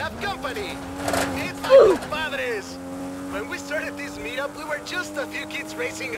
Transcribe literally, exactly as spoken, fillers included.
have company. It's like the padres. When we started this meetup, we were just a few kids racing